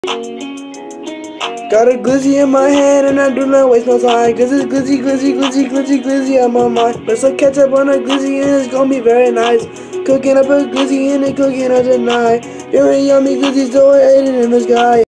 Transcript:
Got a glizzy in my hand and I do not waste no time. Cause it's glizzy, glizzy, glizzy, glizzy, glizzy on my mind. Put some ketchup on a glizzy and it's gonna be very nice. Cooking up a glizzy and a cooking up tonight. Very yummy glizzy, so I ate it in the sky.